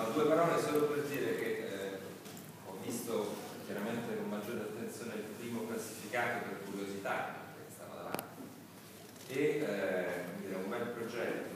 No, due parole solo per dire che ho visto chiaramente con maggiore attenzione il primo classificato per curiosità, perché stanno davanti, e è un bel progetto